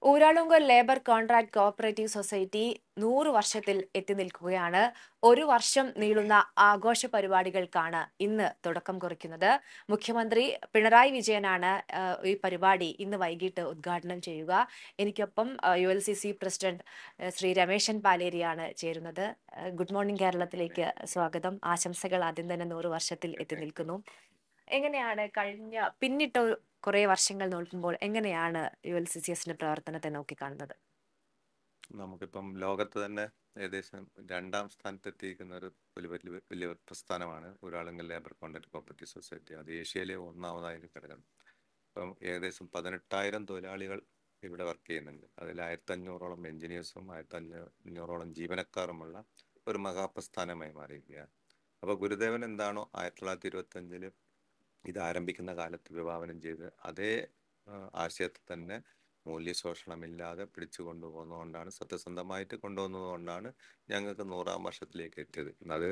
Uralungal labour contract cooperative society 100 വർഷത്തിൽ എത്തി നിൽക്കുകയാണ്. ഒരു വർഷം നീളുന്ന ആഘോഷ പരിപാടികൾക്കാണ് ഇന്ന് തുടക്കം കുറിക്കുന്നത്. മുഖ്യമന്ത്രി പിണറായി വിജയനാണ് ഈ പരിപാടി ഇന്ന് വൈകിട്ട് ഉദ്ഘാടനം ചെയ്യുക. എനിക്കൊപ്പം ULCC പ്രസിഡന്റ് ശ്രീ രമേശൻ പാലേരിയാണ് ചേരുന്നത്. ഗുഡ് മോർണിംഗ് കേരളത്തിലേക്ക് സ്വാഗതം. ആശംസകൾ ആദ്യം തന്നെ 100 വർഷത്തിൽ എത്തി നിൽക്കുന്നു. എങ്ങനെയാണ് പിന്നിട്ട കുറെ വർഷങ്ങൾ നോക്കുമ്പോൾ എങ്ങനെയാണ് ULCCSന്റെ പ്രവർത്തനത്തെ നോക്കിക്കാണുന്നത്? നമുക്കിപ്പം ലോകത്ത് തന്നെ ഏകദേശം രണ്ടാം സ്ഥാനത്തെത്തിയിരിക്കുന്ന ഒരു വലിയ പ്രസ്ഥാനമാണ് Uralungal labour contract cooperative society. അത് ഏഷ്യയിലെ ഒന്നാമതായ ഒരു ഘടകം. ഇപ്പം ഏകദേശം 18,000 തൊഴിലാളികൾ ഇവിടെ വർക്ക് ചെയ്യുന്നുണ്ട്. അതിൽ 1,500ഓളം എഞ്ചിനീയേഴ്സും 1,500ഓളം ജീവനക്കാരുമുള്ള ഒരു മഹാപ്രസ്ഥാനമായി മാറിയിരിക്കുകയാണ്. അപ്പോൾ ഗുരുദേവൻ എന്താണോ 1925 ഇത് ആരംഭിക്കുന്ന കാലത്ത് വിഭാവനം ചെയ്ത് അതേ ആശയത്തെ തന്നെ മൂല്യശോഷണമില്ലാതെ പിടിച്ചു കൊണ്ടുപോകുന്നതുകൊണ്ടാണ്, സത്യസന്ധമായിട്ട് കൊണ്ടുവന്നതുകൊണ്ടാണ് ഞങ്ങൾക്ക് 100-ാം വർഷത്തിലേക്ക് എത്തിയത്. അത്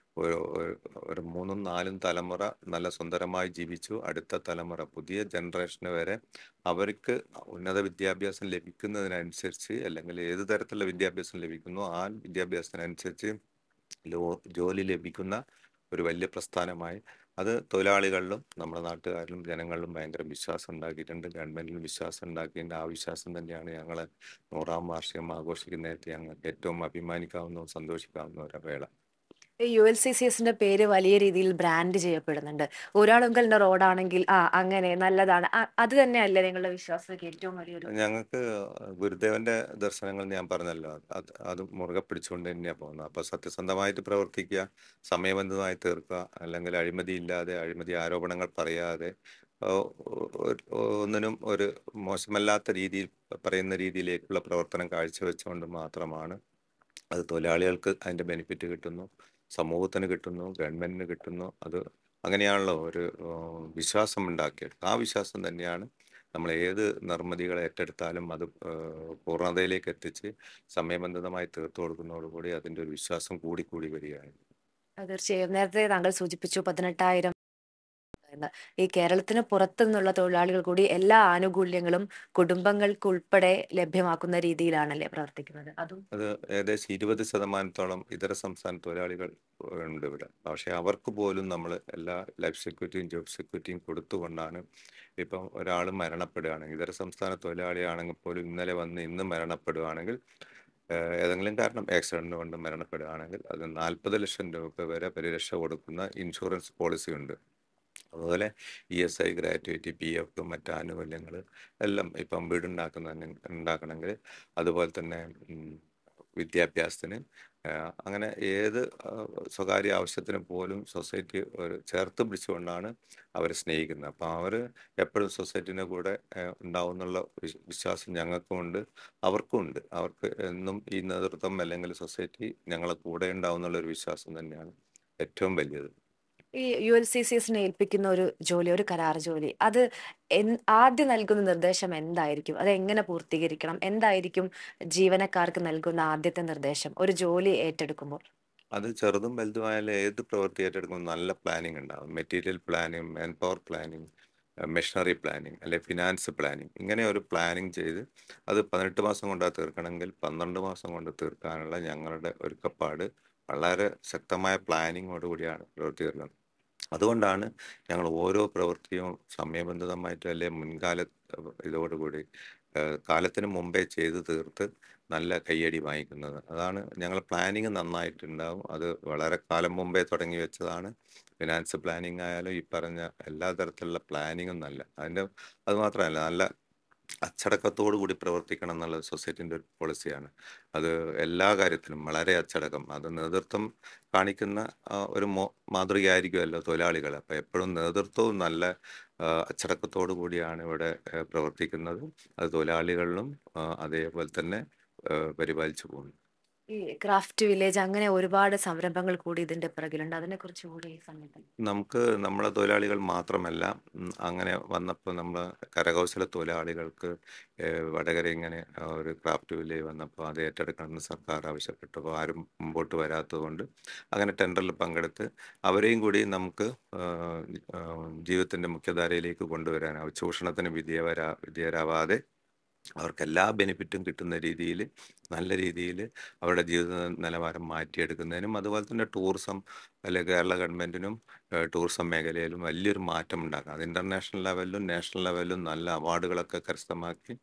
ഒരു 3-4 തലമുറ നല്ല സുന്ദരമായി ജീവിച്ചു. അടുത്ത തലമുറ പുതിയ ജനറേഷന് വരെ അവർക്ക് ഉന്നത വിദ്യാഭ്യാസം ലഭിക്കുന്നതിനനുസരിച്ച്, അല്ലെങ്കിൽ ഏത് തരത്തിലുള്ള വിദ്യാഭ്യാസം ലഭിക്കുന്നോ ആ വിദ്യാഭ്യാസത്തിനനുസരിച്ച് ജോലി ലഭിക്കുന്ന ഒരു വലിയ പ്രസ്ഥാനമായി അത് തൊഴിലാളികളിലും നമ്മുടെ നാട്ടുകാരിലും ജനങ്ങളിലും ഭയങ്കര വിശ്വാസം ഉണ്ടാക്കിയിട്ടുണ്ട്. ഗവൺമെന്റിലും വിശ്വാസം ഉണ്ടാക്കിയിട്ടുണ്ട്. ആ വിശ്വാസം തന്നെയാണ് ഞങ്ങൾ 100-ാം വാർഷികം ആഘോഷിക്കുന്നതിന് ഞങ്ങൾക്ക് ഏറ്റവും അഭിമാനിക്കാവുന്നതും സന്തോഷിക്കാവുന്ന ഒരു വേള. ഈ ULCCSന്റെ പേര് വലിയ രീതിയിൽ ബ്രാൻഡ് ചെയ്യപ്പെടുന്നുണ്ട്. ഊരാളുങ്കലിന്റെ റോഡാണെങ്കിൽ അങ്ങനെ നല്ലതാണ്. അത് തന്നെയല്ലേ നിങ്ങളുടെ വിശ്വാസത്തിൽ ഏറ്റവും വലിയൊരു? ഞങ്ങൾക്ക് ഗുരുദേവന്റെ ദർശനങ്ങൾ ഞാൻ പറഞ്ഞല്ലോ, അത് മുറുകെ പിടിച്ചുകൊണ്ട് തന്നെയാണ് പോകുന്നത്. അപ്പൊ സത്യസന്ധമായിട്ട് പ്രവർത്തിക്കുക, സമയബന്ധിതമായി തീർക്കുക, അല്ലെങ്കിൽ അഴിമതി ഇല്ലാതെ, അഴിമതി ആരോപണങ്ങൾ പറയാതെ, ഒന്നിനും ഒരു മോശമല്ലാത്ത രീതിയിൽ പറയുന്ന രീതിയിലേക്കുള്ള പ്രവർത്തനം കാഴ്ചവെച്ചുകൊണ്ട് മാത്രമാണ് അത് തൊഴിലാളികൾക്ക് അതിന്റെ ബെനിഫിറ്റ് കിട്ടുന്നു, സമൂഹത്തിന് കിട്ടുന്നു, ഗവൺമെന്റിന് കിട്ടുന്നു. അത് അങ്ങനെയാണല്ലോ ഒരു വിശ്വാസം ഉണ്ടാക്കിയത്. ആ വിശ്വാസം തന്നെയാണ് നമ്മൾ ഏത് നിർമ്മിതികൾ ഏറ്റെടുത്താലും അത് പൂർണ്ണതയിലേക്ക് എത്തിച്ച് സമയബന്ധിതമായി തീർത്തു കൊടുക്കുന്നതോടുകൂടി അതിൻ്റെ ഒരു വിശ്വാസം കൂടി വരികയാണ്. തീർച്ചയായും. നേരത്തെ താങ്കൾ സൂചിപ്പിച്ചു 18,000 എന്ന്. ഈ കേരളത്തിന് പുറത്തു നിന്നുള്ള തൊഴിലാളികൾ കൂടി എല്ലാ ആനുകൂല്യങ്ങളും കുടുംബങ്ങൾക്ക് ഉൾപ്പെടെ ലഭ്യമാക്കുന്ന രീതിയിലാണല്ലേ പ്രവർത്തിക്കുന്നത്? അത് ഏകദേശം 20% ഇതര സംസ്ഥാന തൊഴിലാളികൾ ഉണ്ട് ഇവിടെ. പക്ഷെ അവർക്ക് പോലും നമ്മൾ എല്ലാ ലൈഫ് സെക്യൂരിറ്റിയും ജോബ് സെക്യൂരിറ്റിയും കൊടുത്തുകൊണ്ടാണ്. ഇപ്പം ഒരാൾ മരണപ്പെടുകയാണെങ്കിൽ, ഇതര സംസ്ഥാന തൊഴിലാളിയാണെങ്കിൽ പോലും ഇന്നലെ വന്ന് ഇന്ന് മരണപ്പെടുകയാണെങ്കിൽ, ഏതെങ്കിലും കാരണം ആക്സിഡന്റ് കൊണ്ട് മരണപ്പെടുകയാണെങ്കിൽ അത് 40 ലക്ഷം രൂപ വരെ പരിരക്ഷ കൊടുക്കുന്ന ഇൻഷുറൻസ് പോളിസി ഉണ്ട്. അതുപോലെ ESI, ഗ്രാറ്റുവിറ്റി, PF, മറ്റ് ആനുകൂല്യങ്ങൾ എല്ലാം ഇപ്പം ഉണ്ടാക്കണമെങ്കിൽ, അതുപോലെ തന്നെ വിദ്യാഭ്യാസത്തിന്, അങ്ങനെ ഏത് സ്വകാര്യ ആവശ്യത്തിന് പോലും സൊസൈറ്റി ചേർത്ത് പിടിച്ചുകൊണ്ടാണ് അവരെ സ്നേഹിക്കുന്നത്. അപ്പം അവർ എപ്പോഴും സൊസൈറ്റീൻ്റെ കൂടെ ഉണ്ടാവും എന്നുള്ള വിശ്വാസം ഞങ്ങൾക്കും ഉണ്ട്, അവർക്കും ഉണ്ട്. അവർക്ക് എന്നും ഈ നേതൃത്വം അല്ലെങ്കിൽ സൊസൈറ്റി ഞങ്ങളെ കൂടെ ഉണ്ടാവും എന്നുള്ളൊരു വിശ്വാസം തന്നെയാണ് ഏറ്റവും വലിയത്. ഈ ULCCSനെ ഏൽപ്പിക്കുന്ന ഒരു ജോലി, ഒരു കരാർ ജോലി, അത് ആദ്യം നൽകുന്ന നിർദ്ദേശം എന്തായിരിക്കും? അത് എങ്ങനെ പൂർത്തീകരിക്കണം? എന്തായിരിക്കും ജീവനക്കാർക്ക് നൽകുന്ന ആദ്യത്തെ നിർദ്ദേശം ഒരു ജോലി ഏറ്റെടുക്കുമ്പോൾ? അത് ചെറുതും വലുതുമായാലും ഏത് പ്രവൃത്തി ഏറ്റെടുക്കുമ്പോൾ നല്ല പ്ലാനിങ് ഉണ്ടാവും. Material planning, man power planning, machinery planning, അല്ലെ ഫിനാൻസ് പ്ലാനിങ്, ഇങ്ങനെ ഒരു പ്ലാനിങ് ചെയ്ത് അത് 18 മാസം കൊണ്ട് തീർക്കണമെങ്കിൽ 12 മാസം കൊണ്ട് തീർക്കാനുള്ള ഞങ്ങളുടെ ഒരുക്കപ്പാട് വളരെ ശക്തമായ പ്ലാനിങ്ങോടുകൂടിയാണ് പ്രവൃത്തി തീർക്കുന്നത്. അതുകൊണ്ടാണ് ഞങ്ങൾ ഓരോ പ്രവൃത്തിയും സമയബന്ധിതമായിട്ട്, അല്ലെ മുൻകാല ഇതോടുകൂടി കാലത്തിന് മുമ്പേ ചെയ്ത് തീർത്ത് നല്ല കയ്യടി വാങ്ങിക്കുന്നത്. അതാണ് ഞങ്ങൾ പ്ലാനിങ് നന്നായിട്ടുണ്ടാവും. അത് വളരെ കാലം മുമ്പേ തുടങ്ങി വെച്ചതാണ്. ഫിനാൻസ് പ്ലാനിങ് ആയാലും ഈ പറഞ്ഞ എല്ലാ തരത്തിലുള്ള പ്ലാനിങ്ങും അത് മാത്രമല്ല, നല്ല അച്ചടക്കത്തോടു കൂടി പ്രവർത്തിക്കണം എന്നുള്ളത് സൊസൈറ്റിൻ്റെ ഒരു പോളിസിയാണ്. അത് എല്ലാ കാര്യത്തിലും വളരെ അച്ചടക്കം, അത് നേതൃത്വം കാണിക്കുന്ന ഒരു മാതൃകയായിരിക്കുമല്ലോ തൊഴിലാളികൾ. അപ്പം എപ്പോഴും നേതൃത്വവും നല്ല അച്ചടക്കത്തോടു കൂടിയാണ് ഇവിടെ പ്രവർത്തിക്കുന്നത്. അത് തൊഴിലാളികളിലും അതേപോലെ തന്നെ പരിപാലിച്ചു പോകുന്നു. ഈ ക്രാഫ്റ്റ് വില്ലേജ് അങ്ങനെ ഒരുപാട് സംരംഭങ്ങൾ കൂടി ഇതിന്റെ പിറകിലുണ്ട്. അതിനെക്കുറിച്ച് കൂടി ഈ സമയത്ത് നമുക്ക് നമ്മളെ തൊഴിലാളികൾ മാത്രമല്ല, അങ്ങനെ വന്നപ്പോൾ നമ്മൾ കരകൗശല തൊഴിലാളികൾക്ക് വടകര ഇങ്ങനെ ഒരു ക്രാഫ്റ്റ് വില്ലേജ് വന്നപ്പോൾ അത് ഏറ്റെടുക്കണമെന്ന് സർക്കാർ ആവശ്യപ്പെട്ടപ്പോൾ ആരും മുമ്പോട്ട് വരാത്തത് കൊണ്ട് അങ്ങനെ ടെൻഡറിൽ പങ്കെടുത്ത് അവരെയും കൂടി നമുക്ക് ജീവിതത്തിൻ്റെ മുഖ്യധാരയിലേക്ക് കൊണ്ടുവരാനാവും. ചൂഷണത്തിന് വിധേയരാവാതെ അവർക്ക് എല്ലാ ബെനിഫിറ്റും കിട്ടുന്ന രീതിയിൽ നല്ല രീതിയിൽ അവരുടെ ജീവിത നിലവാരം മാറ്റിയെടുക്കുന്നതിനും അതുപോലെ തന്നെ ടൂറിസം അല്ലെ കേരള ഗവൺമെൻറ്റിനും ടൂറിസം മേഖലയിലും വലിയൊരു മാറ്റം ഉണ്ടാക്കാം. അത് ഇൻ്റർനാഷണൽ ലെവലിലും നാഷണൽ ലെവലിലും നല്ല അവാർഡുകളൊക്കെ കരസ്ഥമാക്കി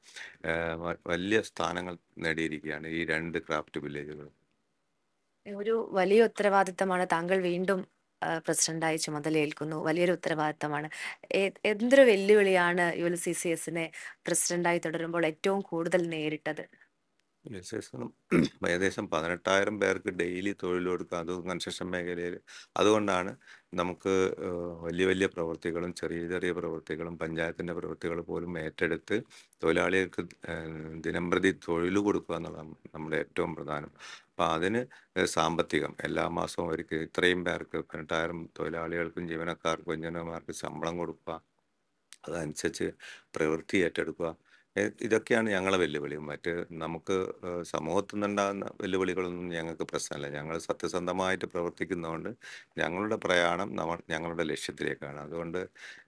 വലിയ സ്ഥാനങ്ങൾ നേടിയിരിക്കുകയാണ് ഈ രണ്ട് ക്രാഫ്റ്റ് വില്ലേജുകൾ. ഒരു വലിയ ഉത്തരവാദിത്തമാണ്. താങ്കൾ വീണ്ടും പ്രസിഡന്റായി ചുമതലയേൽക്കുന്നു. വലിയൊരു ഉത്തരവാദിത്തമാണ്. എന്തൊരു വെല്ലുവിളിയാണ് ULCCSനെ പ്രസിഡന്റായി തുടരുമ്പോൾ ഏറ്റവും കൂടുതൽ നേരിട്ടത്? വിശേഷം ഏകദേശം 18,000 പേർക്ക് ഡെയിലി തൊഴിൽ കൊടുക്കുക, അത് കൺസ്ട്രക്ഷൻ മേഖലയിൽ. അതുകൊണ്ടാണ് നമുക്ക് വലിയ വലിയ പ്രവൃത്തികളും ചെറിയ ചെറിയ പ്രവൃത്തികളും പഞ്ചായത്തിൻ്റെ പ്രവൃത്തികൾ പോലും ഏറ്റെടുത്ത് തൊഴിലാളികൾക്ക് ദിനംപ്രതി തൊഴിൽ കൊടുക്കുക എന്നുള്ളതാണ് നമ്മുടെ ഏറ്റവും പ്രധാനം. അപ്പം അതിന് സാമ്പത്തികം എല്ലാ മാസവും അവർക്ക് ഇത്രയും പേർക്ക് 18,000 തൊഴിലാളികൾക്കും ജീവനക്കാർക്കും എഞ്ചിനീയർമാർക്കും ശമ്പളം കൊടുക്കുക, അതനുസരിച്ച് പ്രവൃത്തി ഏറ്റെടുക്കുക. ഇതൊക്കെയാണ് ഞങ്ങളെ വെല്ലുവിളി. മറ്റ് നമുക്ക് സമൂഹത്തിൽ നിന്നുണ്ടാകുന്ന വെല്ലുവിളികളൊന്നും ഞങ്ങൾക്ക് പ്രശ്നമല്ല. ഞങ്ങൾ സത്യസന്ധമായിട്ട് പ്രവർത്തിക്കുന്നതുകൊണ്ട് ഞങ്ങളുടെ പ്രയാണം ഞങ്ങളുടെ ലക്ഷ്യത്തിലേക്കാണ്. അതുകൊണ്ട്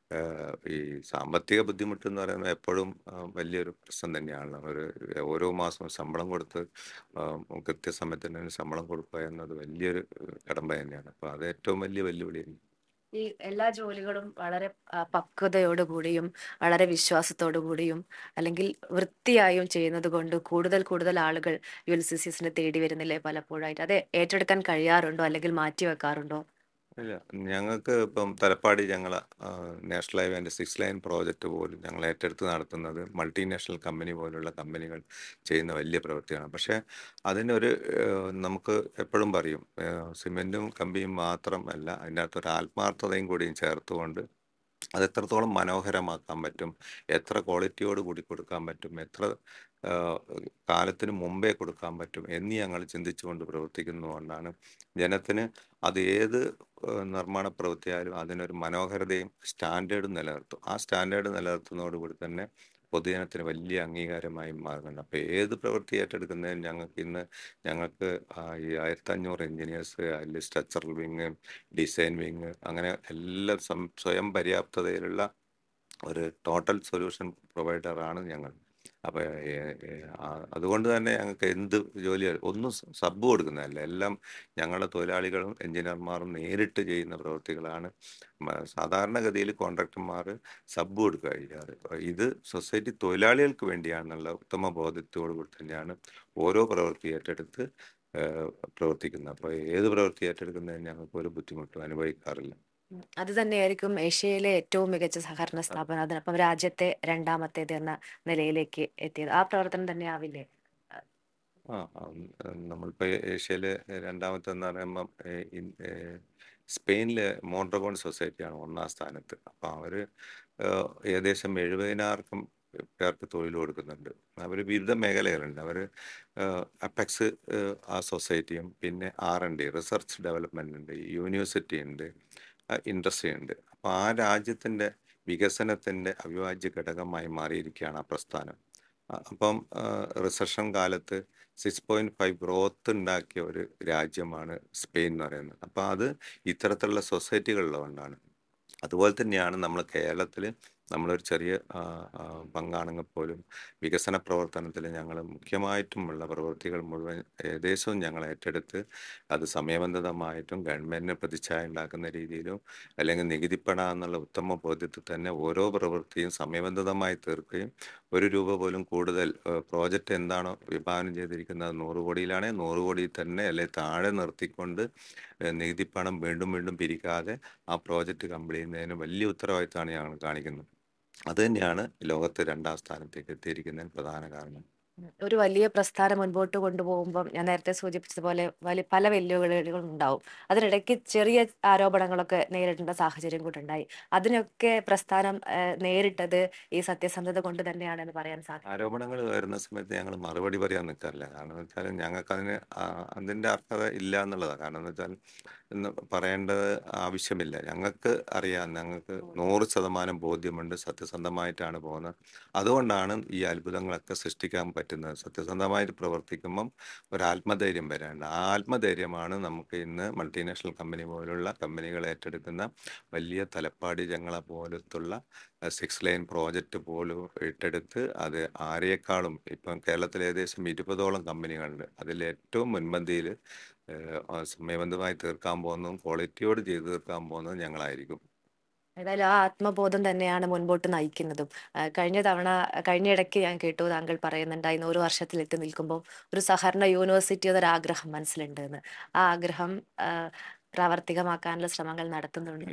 ഈ സാമ്പത്തിക ബുദ്ധിമുട്ടെന്ന് പറയുന്നത് എപ്പോഴും വലിയൊരു പ്രശ്നം തന്നെയാണ്. ഓരോ മാസവും ശമ്പളം കൊടുത്ത് കൃത്യസമയത്ത് തന്നെ ശമ്പളം കൊടുക്കുക എന്നത് വലിയൊരു കടമ്പ തന്നെയാണ്. അപ്പോൾ അത് ഏറ്റവും വലിയ വെല്ലുവിളിയാണ്. ഈ എല്ലാ ജോലികളും വളരെ പക്വതയോടുകൂടിയും വളരെ വിശ്വാസത്തോടു കൂടിയും അല്ലെങ്കിൽ വൃത്തിയായും ചെയ്യുന്നത് കൊണ്ട് കൂടുതൽ കൂടുതൽ ആളുകൾ ULCCSനെ തേടി വരുന്നില്ലേ പലപ്പോഴായിട്ട്? അത് ഏറ്റെടുക്കാൻ കഴിയാറുണ്ടോ അല്ലെങ്കിൽ മാറ്റിവെക്കാറുണ്ടോ? ഇല്ല. ഞങ്ങൾക്ക് ഇപ്പം തലപ്പാടി ഞങ്ങളെ നാഷണൽ ഹൈവേൻ്റെ 6 ലൈൻ പ്രോജക്റ്റ് പോലും ഞങ്ങൾ ഏറ്റെടുത്ത് നടത്തുന്നത് മൾട്ടിനാഷണൽ കമ്പനി പോലുള്ള കമ്പനികൾ ചെയ്യുന്ന വലിയ പ്രവൃത്തിയാണ്. പക്ഷേ അതിനൊരു നമുക്ക് എപ്പോഴും പറയും, സിമെൻറ്റും കമ്പിയും മാത്രമല്ല, അതിനകത്ത് ഒരു ആത്മാർത്ഥതയും കൂടിയും ചേർത്തുകൊണ്ട് അത് എത്രത്തോളം മനോഹരമാക്കാൻ പറ്റും, എത്ര ക്വാളിറ്റിയോട് കൂടി കൊടുക്കാൻ പറ്റും, എത്ര ആ, കാലത്തിന് മുമ്പേ കൊടുക്കാൻ പറ്റും എന്ന് ഞങ്ങൾ ചിന്തിച്ചുകൊണ്ട് പ്രവർത്തിക്കുന്നതുകൊണ്ടാണ് ജനത്തിന് അത് ഏത് നിർമ്മാണ പ്രവൃത്തിയായാലും അതിനൊരു മനോഹരതയും സ്റ്റാൻഡേർഡും നിലനിർത്തും. ആ സ്റ്റാൻഡേർഡ് നിലനിർത്തുന്നതോടുകൂടി തന്നെ പൊതുജനത്തിന് വലിയ അംഗീകാരമായി മാറുന്നുണ്ട്. അപ്പോൾ ഏത് പ്രവൃത്തി ഏറ്റെടുക്കുന്നതിന് ഞങ്ങൾക്ക് ഈ 1,500 എഞ്ചിനീയേഴ്സ്, അതിൽ സ്ട്രക്ചറൽ വിങ്, ഡിസൈൻ വിങ്, അങ്ങനെ എല്ലാം സ്വയം പര്യാപ്തതയിലുള്ള ഒരു ടോട്ടൽ സൊല്യൂഷൻ പ്രൊവൈഡറാണ് ഞങ്ങൾ. അപ്പോൾ അതുകൊണ്ട് തന്നെ ഞങ്ങൾക്ക് എന്ത് ജോലി ഒന്നും സബ്ബ് കൊടുക്കുന്നതല്ല, എല്ലാം ഞങ്ങളുടെ തൊഴിലാളികളും എഞ്ചിനീയർമാരും നേരിട്ട് ചെയ്യുന്ന പ്രവൃത്തികളാണ്. സാധാരണഗതിയിൽ കോൺട്രാക്ടർമാർ സബ്ബ് കൊടുക്കുക ചെയ്യാറ്. ഇത് സൊസൈറ്റി തൊഴിലാളികൾക്ക് വേണ്ടിയാണെന്നുള്ള ഉത്തമ ബോധ്യത്തോടു കൂടി തന്നെയാണ് ഓരോ പ്രവൃത്തി ഏറ്റെടുത്ത് പ്രവർത്തിക്കുന്നത്. അപ്പോൾ ഏത് പ്രവൃത്തി ഏറ്റെടുക്കുന്നതിന് ഞങ്ങൾക്ക് ഒരു ബുദ്ധിമുട്ടും അനുഭവിക്കാറില്ല. അത് തന്നെയായിരിക്കും ഏഷ്യയിലെ ഏറ്റവും മികച്ച സഹകരണ സ്ഥാപനം. അതിനൊപ്പം രാജ്യത്തെ രണ്ടാമത്തേത് എന്ന നിലയിലേക്ക് എത്തിയത്. ആ പ്രവർത്തനം തന്നെ ആവില്ലേ? ആ നമ്മളിപ്പോൾ ഏഷ്യയിലെ രണ്ടാമത്തെ പറയുമ്പം സ്പെയിനിലെ മോൺട്രഗോൺ സൊസൈറ്റിയാണ് ഒന്നാം സ്ഥാനത്ത്. അപ്പോൾ അവർ ഏകദേശം 70,000 പേർക്ക് തൊഴിൽ കൊടുക്കുന്നുണ്ട്. അവർ വിവിധ മേഖലകളുണ്ട്. അവർ അപ്പെക്സ് ആ സൊസൈറ്റിയും പിന്നെ R&D റിസർച്ച് ഡെവലപ്മെൻ്റ് ഉണ്ട്, യൂണിവേഴ്സിറ്റി ഉണ്ട്, ഇൻഡസ്ട്രി ഉണ്ട്. അപ്പോൾ ആ രാജ്യത്തിൻ്റെ വികസനത്തിൻ്റെ അവിഭാജ്യ ഘടകമായി മാറിയിരിക്കുകയാണ് ആ പ്രസ്ഥാനം. അപ്പം റിസഷൻ കാലത്ത് 6.5 ഗ്രോത്ത് ഉണ്ടാക്കിയ ഒരു രാജ്യമാണ് സ്പെയിൻ എന്ന് പറയുന്നത്. അപ്പോൾ അത് ഇത്തരത്തിലുള്ള സൊസൈറ്റികളുള്ളതുകൊണ്ടാണ്. അതുപോലെ തന്നെയാണ് നമ്മൾ കേരളത്തിൽ നമ്മളൊരു ചെറിയ പങ്കാണെങ്കിൽ പോലും വികസന പ്രവർത്തനത്തിൽ ഞങ്ങൾ മുഖ്യമായിട്ടുമുള്ള പ്രവൃത്തികൾ മുഴുവൻ ഏകദേശവും ഞങ്ങൾ ഏറ്റെടുത്ത് അത് സമയബന്ധിതമായിട്ടും ഗവൺമെൻറ്റിന് പ്രതിച്ഛായ ഉണ്ടാക്കുന്ന രീതിയിലും അല്ലെങ്കിൽ നികുതിപ്പണ എന്നുള്ള ഉത്തമ ബോധ്യത്തിൽ തന്നെ ഓരോ പ്രവൃത്തിയും സമയബന്ധിതമായി തീർക്കുകയും ഒരു രൂപ പോലും കൂടുതൽ പ്രോജക്റ്റ് എന്താണോ വിഭാവനം ചെയ്തിരിക്കുന്നത് 100 കോടിയിലാണെങ്കിൽ 100 കോടിയിൽ തന്നെ അല്ലെങ്കിൽ താഴെ നിർത്തിക്കൊണ്ട് നികുതിപ്പണം വീണ്ടും വീണ്ടും പിരിക്കാതെ ആ പ്രോജക്റ്റ് കംപ്ലീറ്റ് ചെയ്യുന്നതിന് വലിയ ഉത്തരവാദിത്തമാണ് ഞങ്ങൾ കാണിക്കുന്നത്. അത് തന്നെയാണ് ലോകത്ത് രണ്ടാം സ്ഥാനത്തേക്ക് എത്തിയിരിക്കുന്നതിന് പ്രധാന കാരണം. ഒരു വലിയ പ്രസ്ഥാനം മുൻപോട്ട് കൊണ്ടുപോകുമ്പം ഞാൻ നേരത്തെ സൂചിപ്പിച്ചതുപോലെ പല വെല്ലുവിളികളും ഉണ്ടാവും. അതിനിടയ്ക്ക് ചെറിയ ആരോപണങ്ങളൊക്കെ നേരിടേണ്ട സാഹചര്യം കൂടെ ഉണ്ടായി. അതിനൊക്കെ പ്രസ്ഥാനം നേരിട്ടത് ഈ സത്യസന്ധത കൊണ്ട് തന്നെയാണെന്ന് പറയാൻ സാധിക്കും. ആരോപണങ്ങൾ വരുന്ന സമയത്ത് ഞങ്ങൾ മറുപടി പറയാൻ നിൽക്കാറില്ല. കാരണം എന്ന് വെച്ചാൽ ഞങ്ങൾക്കതിന് അതിൻ്റെ അർഹത ഇല്ല എന്നുള്ളതാണ്. കാരണം എന്ന് വെച്ചാൽ പറയേണ്ടത് ആവശ്യമില്ല. ഞങ്ങൾക്ക് അറിയാം, ഞങ്ങൾക്ക് 100% ബോധ്യമുണ്ട്, സത്യസന്ധമായിട്ടാണ് പോകുന്നത്. അതുകൊണ്ടാണ് ഈ അത്ഭുതങ്ങളൊക്കെ സൃഷ്ടിക്കാൻ പറ്റുന്നത്. പറ്റുന്നത്. സത്യസന്ധമായിട്ട് പ്രവർത്തിക്കുമ്പം ഒരു ആത്മധൈര്യം വരാനുണ്ട്. ആ ആത്മധൈര്യമാണ് നമുക്ക് ഇന്ന് മൾട്ടിനാഷണൽ കമ്പനി പോലുള്ള കമ്പനികൾ ഏറ്റെടുക്കുന്ന വലിയ തലപ്പാടി ഞങ്ങള പോലത്തുള്ള 6 ലൈൻ പ്രോജക്റ്റ് പോലും ഏറ്റെടുത്ത് അത് ആരെക്കാളും ഇപ്പം കേരളത്തിൽ ഏകദേശം 20ഓളം കമ്പനികളുണ്ട്. അതിൽ ഏറ്റവും മുൻപന്തിയിൽ സമയബന്ധമായി തീർക്കാൻ പോകുന്നതും ക്വാളിറ്റിയോട് ചെയ്ത് തീർക്കാൻ പോകുന്നതും ഞങ്ങളായിരിക്കും. ഏതായാലും ആ ആത്മബോധം തന്നെയാണ് മുൻപോട്ട് നയിക്കുന്നതും. കഴിഞ്ഞ ഇടയ്ക്ക് ഞാൻ കേട്ടു താങ്കൾ പറയുന്നുണ്ടായിരുന്നു, ഒരു വർഷത്തിൽ എത്തി നിൽക്കുമ്പോൾ ഒരു സഹകരണ യൂണിവേഴ്സിറ്റി എന്നൊരാഗ്രഹം മനസ്സിലുണ്ട് എന്ന്. ആ ആഗ്രഹം പ്രാവർത്തികമാക്കാനുള്ള ശ്രമങ്ങൾ നടത്തുന്നുണ്ട്.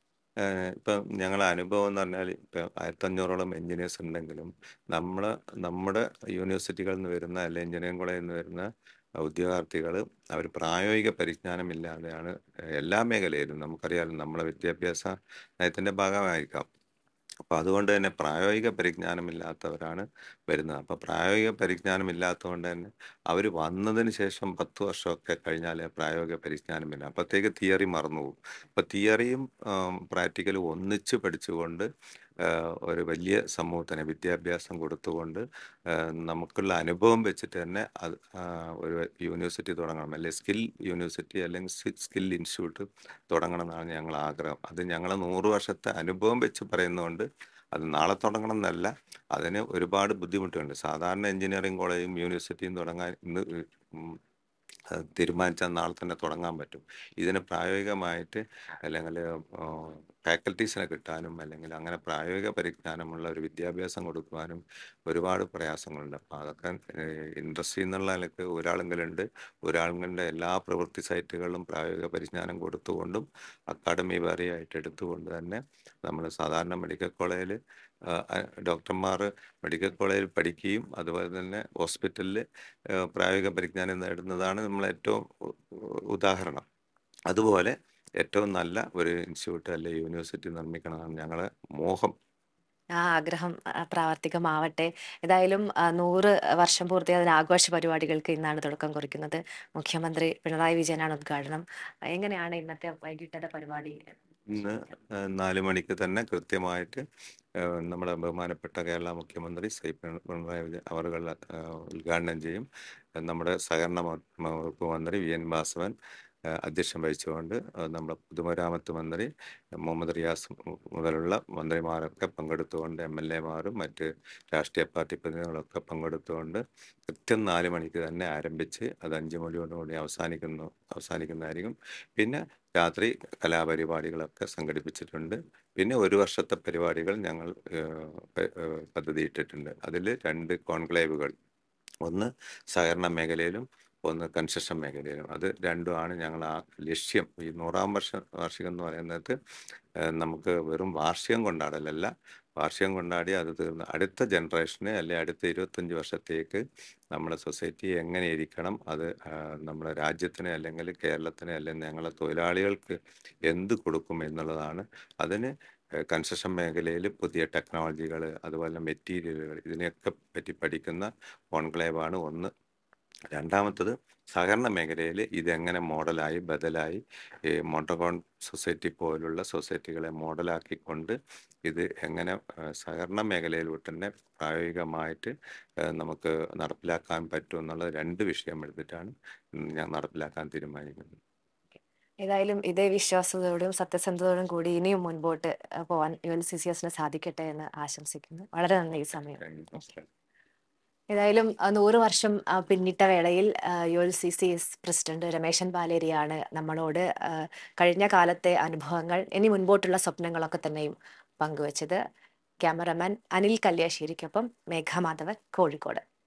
ഇപ്പം ഞങ്ങളെ അനുഭവം എന്ന് പറഞ്ഞാൽ ഇപ്പം 1500ഓളം എഞ്ചിനീയേഴ്സ് ഉണ്ടെങ്കിലും നമ്മുടെ യൂണിവേഴ്സിറ്റികളിൽ നിന്ന് വരുന്ന അല്ലെങ്കിൽ എഞ്ചിനീയറിംഗ് കോളേജിൽ നിന്ന് വരുന്ന ഉദ്യോഗാർത്ഥികൾ അവർ പ്രായോഗിക പരിജ്ഞാനമില്ലാതെയാണ് എല്ലാ മേഖലയിലും, നമുക്കറിയാമല്ലോ നമ്മളെ വിദ്യാഭ്യാസ നയത്തിൻ്റെ ഭാഗമായിരിക്കാം. അപ്പോൾ അതുകൊണ്ട് തന്നെ പ്രായോഗിക പരിജ്ഞാനമില്ലാത്തവരാണ് വരുന്നത്. അപ്പോൾ പ്രായോഗിക പരിജ്ഞാനമില്ലാത്തതുകൊണ്ട് തന്നെ അവർ വന്നതിന് ശേഷം 10 വർഷമൊക്കെ കഴിഞ്ഞാൽ പ്രായോഗിക പരിജ്ഞാനം വരും. അപ്പോഴത്തേക്ക് തിയറി മറന്നു പോകും. അപ്പോൾ തിയറിയും പ്രാക്ടിക്കലും ഒന്നിച്ച് പഠിച്ചുകൊണ്ട് ഒരു വലിയ സമൂഹത്തിന് വിദ്യാഭ്യാസം കൊടുത്തുകൊണ്ട് നമുക്കുള്ള അനുഭവം വെച്ചിട്ട് തന്നെ അത് ഒരു യൂണിവേഴ്സിറ്റി തുടങ്ങണം, അല്ലെങ്കിൽ സ്കിൽ യൂണിവേഴ്സിറ്റി അല്ലെങ്കിൽ സ്കിൽ ഇൻസ്റ്റിറ്റ്യൂട്ട് തുടങ്ങണം എന്നാണ് ഞങ്ങൾ ആഗ്രഹം. അത് ഞങ്ങൾ 100 വർഷത്തെ അനുഭവം വെച്ച് പറയുന്നതുകൊണ്ട് അത് നാളെ തുടങ്ങണം എന്നല്ല, അതിന് ഒരുപാട് ബുദ്ധിമുട്ടുണ്ട്. സാധാരണ എഞ്ചിനീയറിംഗ് കോളേജും യൂണിവേഴ്സിറ്റിയും തുടങ്ങാൻ ഇന്ന് തീരുമാനിച്ചാൽ നാളെ തന്നെ തുടങ്ങാൻ പറ്റും. ഇതിന് പ്രായോഗികമായിട്ട് അല്ലെങ്കിൽ ഫാക്കൽറ്റീസിനെ കിട്ടാനും അല്ലെങ്കിൽ അങ്ങനെ പ്രായോഗിക പരിജ്ഞാനമുള്ള ഒരു വിദ്യാഭ്യാസം കൊടുക്കുവാനും ഒരുപാട് പ്രയാസങ്ങളുണ്ട്. അപ്പോൾ അതൊക്കെ ഇൻഡസ്ട്രി എന്നുള്ള നിലയ്ക്ക് ഒരാളുകളുടെ എല്ലാ പ്രവൃത്തി സൈറ്റുകളിലും പ്രായോഗിക പരിജ്ഞാനം കൊടുത്തുകൊണ്ടും അക്കാഡമി വേറെയായിട്ട് എടുത്തുകൊണ്ട് തന്നെ നമ്മൾ സാധാരണ മെഡിക്കൽ കോളേജിൽ ഡോക്ടർമാർ മെഡിക്കൽ കോളേജിൽ പഠിക്കുകയും അതുപോലെ തന്നെ ഹോസ്പിറ്റലിൽ പ്രായോഗിക പരിജ്ഞാനം നേടുന്നതാണ് നമ്മൾ ഏറ്റവും ഉദാഹരണം. അതുപോലെ ഏറ്റവും നല്ല ഒരു ഇൻസ്റ്റിറ്റ്യൂട്ട് അല്ലെ യൂണിവേഴ്സിറ്റി നിർമ്മിക്കണമെന്നാണ് ഞങ്ങളെ മോഹം. ആ ആഗ്രഹം പ്രാവർത്തികമാവട്ടെ. ഏതായാലും 100 വർഷം പൂർത്തിയായ ആഘോഷ പരിപാടികൾക്ക് ഇന്നാണ് തുടക്കം കുറിക്കുന്നത്. മുഖ്യമന്ത്രി പിണറായി വിജയനാണ് ഉദ്ഘാടനം. എങ്ങനെയാണ് ഇന്നത്തെ വൈകിട്ടത്തെ പരിപാടി? ഇന്ന് 4 മണിക്ക് തന്നെ കൃത്യമായിട്ട് നമ്മുടെ ബഹുമാനപ്പെട്ട കേരള മുഖ്യമന്ത്രി ശ്രീ പിണറായി വിജയൻ അവറുകൾ ഉദ്ഘാടനം ചെയ്യും. നമ്മുടെ സഹകരണ വകുപ്പ് മന്ത്രി വി എൻ വാസവൻ അധ്യക്ഷം വഹിച്ചുകൊണ്ട് നമ്മുടെ പൊതുമരാമത്ത് മന്ത്രി മുഹമ്മദ് റിയാസ് മുതലുള്ള മന്ത്രിമാരൊക്കെ പങ്കെടുത്തുകൊണ്ട് MLA മാരും മറ്റ് രാഷ്ട്രീയ പാർട്ടി പ്രതിനിധികളൊക്കെ പങ്കെടുത്തുകൊണ്ട് കൃത്യം 4 മണിക്ക് തന്നെ ആരംഭിച്ച് അത് 5 മണിയോടുകൂടി അവസാനിക്കുന്നതായിരിക്കും. പിന്നെ രാത്രി കലാപരിപാടികളൊക്കെ സംഘടിപ്പിച്ചിട്ടുണ്ട്. പിന്നെ ഒരു വർഷത്തെ പരിപാടികൾ ഞങ്ങൾ പദ്ധതിയിട്ടിട്ടുണ്ട്. അതിൽ 2 കോൺക്ലേവുകൾ, ഒന്ന് സഹകരണ മേഖലയിലും ഒന്ന് കൺസ്ട്രക്ഷൻ മേഖലയിലും. അത് രണ്ടുമാണ് ഞങ്ങൾ ആ ലക്ഷ്യം. ഈ 100-ാം വാർഷികം എന്ന് പറയുന്നത് നമുക്ക് വെറും വാർഷികം കൊണ്ടാടലല്ല, വാർഷികം കൊണ്ടാടി അത് തീർന്ന് അടുത്ത ജനറേഷന് അല്ലെ അടുത്ത 25 വർഷത്തേക്ക് നമ്മുടെ സൊസൈറ്റി എങ്ങനെ ഇരിക്കണം, അത് നമ്മുടെ രാജ്യത്തിന് അല്ലെങ്കിൽ കേരളത്തിന് അല്ലെങ്കിൽ ഞങ്ങളെ തൊഴിലാളികൾക്ക് എന്ത് കൊടുക്കും എന്നുള്ളതാണ്. അതിന് കൺസ്ട്രക്ഷൻ മേഖലയിൽ പുതിയ ടെക്നോളജികൾ അതുപോലെ മെറ്റീരിയലുകൾ ഇതിനെയൊക്കെ പറ്റി പഠിക്കുന്ന കോൺക്ലേവാണ് ഒന്ന്. രണ്ടാമത്തത് സഹകരണ മേഖലയിൽ ഇതെങ്ങനെ മോഡലായി ബദലായി മോണ്ടോകോൺ സൊസൈറ്റി പോലുള്ള സൊസൈറ്റികളെ മോഡലാക്കിക്കൊണ്ട് ഇത് എങ്ങനെ സഹകരണ മേഖലയിലൂടെ തന്നെ പ്രായോഗികമായിട്ട് നമുക്ക് നടപ്പിലാക്കാൻ പറ്റും എന്നുള്ള 2 വിഷയം എടുത്തിട്ടാണ് ഞാൻ നടപ്പിലാക്കാൻ തീരുമാനിക്കുന്നത്. ഏതായാലും ഇതേ വിശ്വാസത്തോടും സത്യസന്ധതയോടും കൂടി ഇനിയും മുൻപോട്ട് പോകാൻ UNCCS സാധിക്കട്ടെ എന്ന് ആശംസിക്കുന്നു. വളരെ നന്ദി ഈ സമയം. ഏതായാലും 100 വർഷം പിന്നിട്ട വേളയിൽ UNCCS പ്രസിഡന്റ് രമേശൻ പാലേരിയാണ് നമ്മളോട് കഴിഞ്ഞ കാലത്തെ അനുഭവങ്ങൾ, ഇനി മുൻപോട്ടുള്ള സ്വപ്നങ്ങളൊക്കെ തന്നെയും പങ്കുവച്ചത്. ക്യാമറമാൻ അനിൽ കല്യാശ്ശേരിക്കൊപ്പം മേഘ മാധവൻ, കോഴിക്കോട്.